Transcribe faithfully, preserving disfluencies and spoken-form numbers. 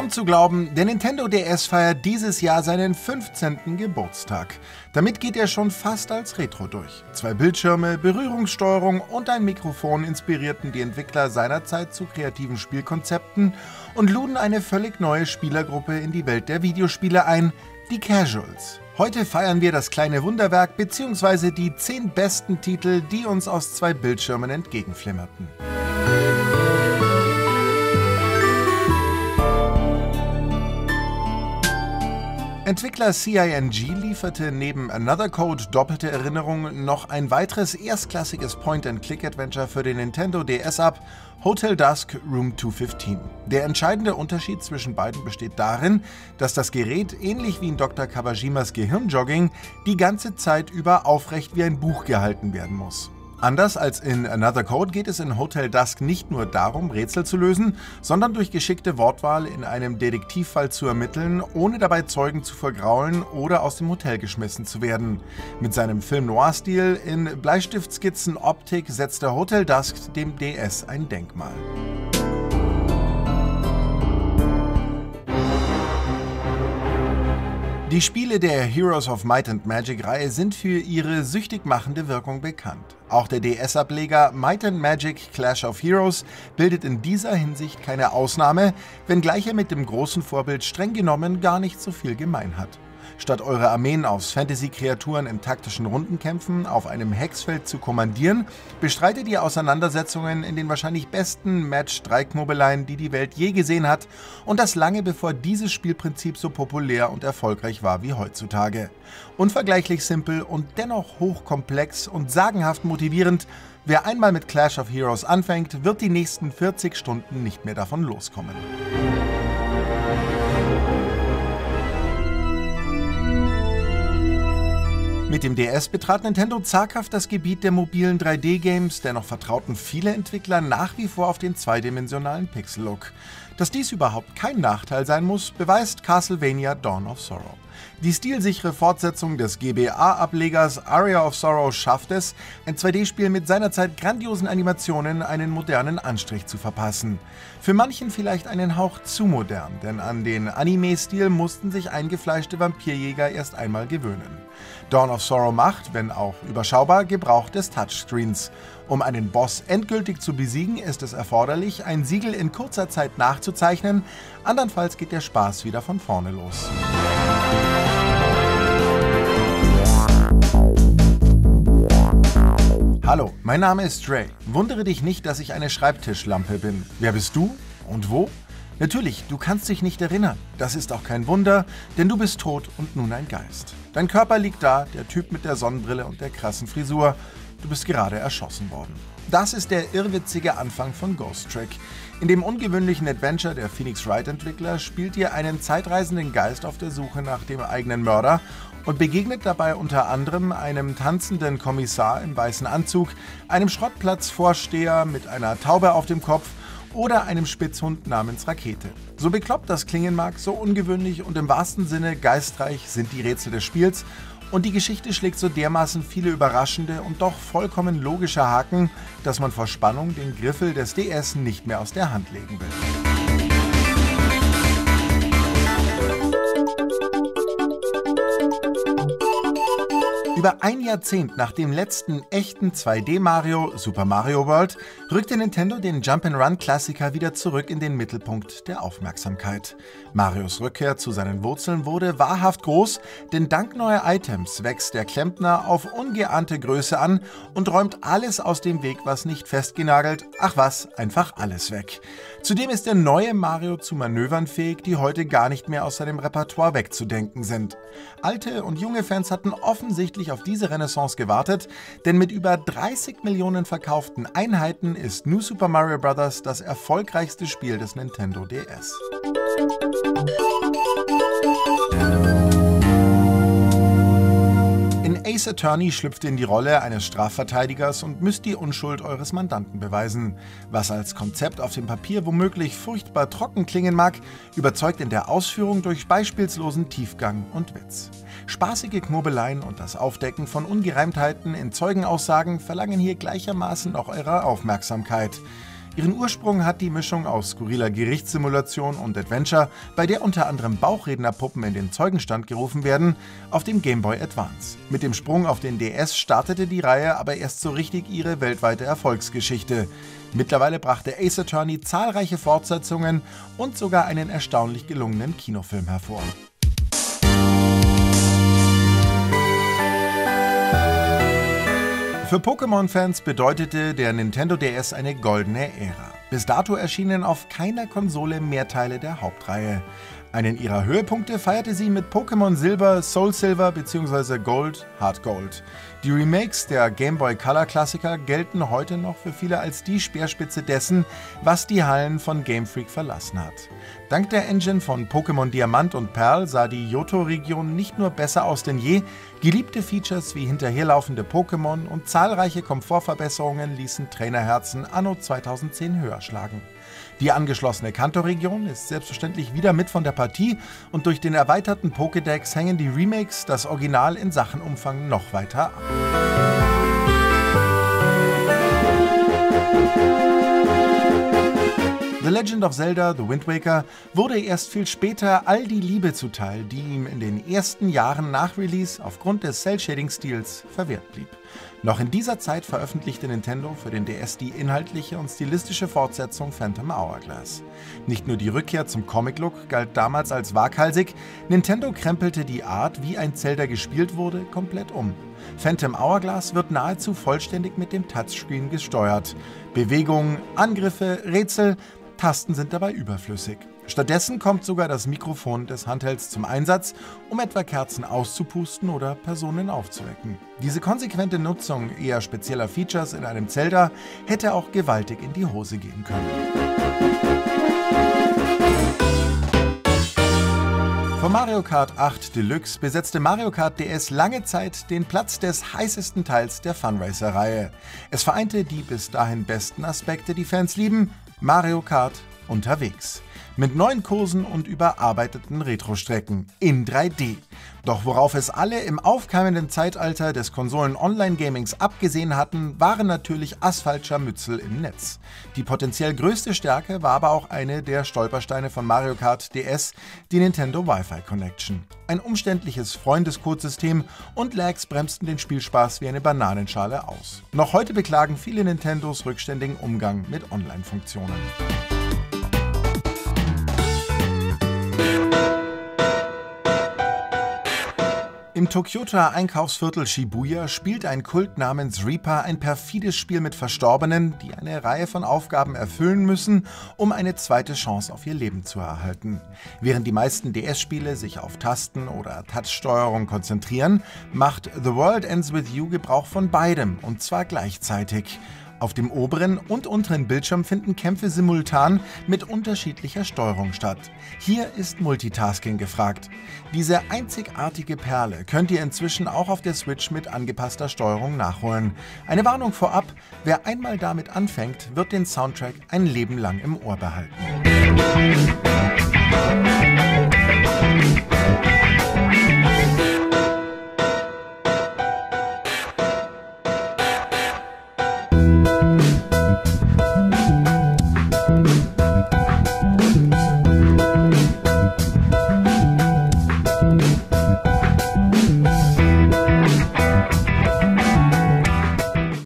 Kaum zu glauben, der Nintendo D S feiert dieses Jahr seinen fünfzehnten Geburtstag. Damit geht er schon fast als Retro durch. Zwei Bildschirme, Berührungssteuerung und ein Mikrofon inspirierten die Entwickler seinerzeit zu kreativen Spielkonzepten und luden eine völlig neue Spielergruppe in die Welt der Videospiele ein, die Casuals. Heute feiern wir das kleine Wunderwerk bzw. die zehn besten Titel, die uns aus zwei Bildschirmen entgegenflimmerten. Entwickler C I N G lieferte neben Another Code Doppelte Erinnerung noch ein weiteres erstklassiges Point-and-Click-Adventure für den Nintendo D S ab, Hotel Dusk Room zweihundertfünfzehn. Der entscheidende Unterschied zwischen beiden besteht darin, dass das Gerät, ähnlich wie in Doktor Kawajimas Gehirnjogging, die ganze Zeit über aufrecht wie ein Buch gehalten werden muss. Anders als in Another Code geht es in Hotel Dusk nicht nur darum, Rätsel zu lösen, sondern durch geschickte Wortwahl in einem Detektivfall zu ermitteln, ohne dabei Zeugen zu vergraulen oder aus dem Hotel geschmissen zu werden. Mit seinem Film-Noir-Stil in Bleistiftskizzen-Optik setzt der Hotel Dusk dem D S ein Denkmal. Die Spiele der Heroes of Might and Magic-Reihe sind für ihre süchtig machende Wirkung bekannt. Auch der D S-Ableger Might and Magic Clash of Heroes bildet in dieser Hinsicht keine Ausnahme, wenngleich er mit dem großen Vorbild streng genommen gar nicht so viel gemein hat. Statt eure Armeen aus Fantasy-Kreaturen in taktischen Rundenkämpfen auf einem Hexfeld zu kommandieren, bestreitet ihr Auseinandersetzungen in den wahrscheinlich besten Match-drei-Knobeleien, die die Welt je gesehen hat, und das lange bevor dieses Spielprinzip so populär und erfolgreich war wie heutzutage. Unvergleichlich simpel und dennoch hochkomplex und sagenhaft motivierend. Wer einmal mit Clash of Heroes anfängt, wird die nächsten vierzig Stunden nicht mehr davon loskommen. Mit dem D S betrat Nintendo zaghaft das Gebiet der mobilen drei D-Games, dennoch vertrauten viele Entwickler nach wie vor auf den zweidimensionalen Pixel-Look. Dass dies überhaupt kein Nachteil sein muss, beweist Castlevania Dawn of Sorrow. Die stilsichere Fortsetzung des G B A-Ablegers Aria of Sorrow schafft es, ein zwei D-Spiel mit seinerzeit grandiosen Animationen einen modernen Anstrich zu verpassen. Für manchen vielleicht einen Hauch zu modern, denn an den Anime-Stil mussten sich eingefleischte Vampirjäger erst einmal gewöhnen. Dawn of Sorrow macht, wenn auch überschaubar, Gebrauch des Touchscreens. Um einen Boss endgültig zu besiegen, ist es erforderlich, ein Siegel in kurzer Zeit nachzuzeichnen, andernfalls geht der Spaß wieder von vorne los. Hallo, mein Name ist Dre. Wundere dich nicht, dass ich eine Schreibtischlampe bin. Wer bist du? Und wo? Natürlich, du kannst dich nicht erinnern. Das ist auch kein Wunder, denn du bist tot und nun ein Geist. Dein Körper liegt da, der Typ mit der Sonnenbrille und der krassen Frisur. Du bist gerade erschossen worden. Das ist der irrwitzige Anfang von Ghost Trick. In dem ungewöhnlichen Adventure der Phoenix Wright-Entwickler spielt ihr einen zeitreisenden Geist auf der Suche nach dem eigenen Mörder und begegnet dabei unter anderem einem tanzenden Kommissar im weißen Anzug, einem Schrottplatzvorsteher mit einer Taube auf dem Kopf oder einem Spitzhund namens Rakete. So bekloppt das klingen mag, so ungewöhnlich und im wahrsten Sinne geistreich sind die Rätsel des Spiels und die Geschichte schlägt so dermaßen viele überraschende und doch vollkommen logische Haken, dass man vor Spannung den Griffel des D S nicht mehr aus der Hand legen will. Über ein Jahrzehnt nach dem letzten echten zwei D-Mario, Super Mario World, rückte Nintendo den Jump-and-Run-Klassiker wieder zurück in den Mittelpunkt der Aufmerksamkeit. Marios Rückkehr zu seinen Wurzeln wurde wahrhaft groß, denn dank neuer Items wächst der Klempner auf ungeahnte Größe an und räumt alles aus dem Weg, was nicht festgenagelt, ach was, einfach alles weg. Zudem ist der neue Mario zu Manövern fähig, die heute gar nicht mehr aus seinem Repertoire wegzudenken sind. Alte und junge Fans hatten offensichtlich auf diese Renaissance gewartet, denn mit über dreißig Millionen verkauften Einheiten ist New Super Mario Bros. Das erfolgreichste Spiel des Nintendo D S. Ace Attorney schlüpft in die Rolle eines Strafverteidigers und müsst die Unschuld eures Mandanten beweisen. Was als Konzept auf dem Papier womöglich furchtbar trocken klingen mag, überzeugt in der Ausführung durch beispielslosen Tiefgang und Witz. Spaßige Knobeleien und das Aufdecken von Ungereimtheiten in Zeugenaussagen verlangen hier gleichermaßen auch eure Aufmerksamkeit. Ihren Ursprung hat die Mischung aus skurriler Gerichtssimulation und Adventure, bei der unter anderem Bauchrednerpuppen in den Zeugenstand gerufen werden, auf dem Game Boy Advance. Mit dem Sprung auf den D S startete die Reihe aber erst so richtig ihre weltweite Erfolgsgeschichte. Mittlerweile brachte Ace Attorney zahlreiche Fortsetzungen und sogar einen erstaunlich gelungenen Kinofilm hervor. Für Pokémon-Fans bedeutete der Nintendo D S eine goldene Ära. Bis dato erschienen auf keiner Konsole mehr Teile der Hauptreihe. Einen ihrer Höhepunkte feierte sie mit Pokémon Silber, Soul Silver bzw. Gold, Heart Gold. Die Remakes der Game Boy Color Klassiker gelten heute noch für viele als die Speerspitze dessen, was die Hallen von Game Freak verlassen hat. Dank der Engine von Pokémon Diamant und Perl sah die Johto-Region nicht nur besser aus denn je, geliebte Features wie hinterherlaufende Pokémon und zahlreiche Komfortverbesserungen ließen Trainerherzen anno zweitausendzehn höher schlagen. Die angeschlossene Kanto-Region ist selbstverständlich wieder mit von der Partie und durch den erweiterten Pokédex hängen die Remakes das Original in Sachen Umfang noch weiter ab. The Legend of Zelda: The Wind Waker wurde erst viel später all die Liebe zuteil, die ihm in den ersten Jahren nach Release aufgrund des Cell-Shading-Stils verwehrt blieb. Noch in dieser Zeit veröffentlichte Nintendo für den D S die inhaltliche und stilistische Fortsetzung Phantom Hourglass. Nicht nur die Rückkehr zum Comic-Look galt damals als waghalsig, Nintendo krempelte die Art, wie ein Zelda gespielt wurde, komplett um. Phantom Hourglass wird nahezu vollständig mit dem Touchscreen gesteuert. Bewegungen, Angriffe, Rätsel, Tasten sind dabei überflüssig. Stattdessen kommt sogar das Mikrofon des Handhelds zum Einsatz, um etwa Kerzen auszupusten oder Personen aufzuwecken. Diese konsequente Nutzung eher spezieller Features in einem Zelda hätte auch gewaltig in die Hose gehen können. Von Mario Kart acht Deluxe besetzte Mario Kart D S lange Zeit den Platz des heißesten Teils der Funracer-Reihe. Es vereinte die bis dahin besten Aspekte, die Fans lieben: Mario Kart unterwegs. Mit neuen Kursen und überarbeiteten Retro-Strecken in drei D. Doch worauf es alle im aufkeimenden Zeitalter des Konsolen-Online-Gamings abgesehen hatten, waren natürlich Asphaltscharmützel im Netz. Die potenziell größte Stärke war aber auch eine der Stolpersteine von Mario Kart D S, die Nintendo Wi-Fi Connection. Ein umständliches Freundescodesystem und Lags bremsten den Spielspaß wie eine Bananenschale aus. Noch heute beklagen viele Nintendos rückständigen Umgang mit Online-Funktionen. Im Tokyoter Einkaufsviertel Shibuya spielt ein Kult namens Reaper ein perfides Spiel mit Verstorbenen, die eine Reihe von Aufgaben erfüllen müssen, um eine zweite Chance auf ihr Leben zu erhalten. Während die meisten D S-Spiele sich auf Tasten- oder Touchsteuerung konzentrieren, macht The World Ends With You Gebrauch von beidem, und zwar gleichzeitig. Auf dem oberen und unteren Bildschirm finden Kämpfe simultan mit unterschiedlicher Steuerung statt. Hier ist Multitasking gefragt. Diese einzigartige Perle könnt ihr inzwischen auch auf der Switch mit angepasster Steuerung nachholen. Eine Warnung vorab: Wer einmal damit anfängt, wird den Soundtrack ein Leben lang im Ohr behalten.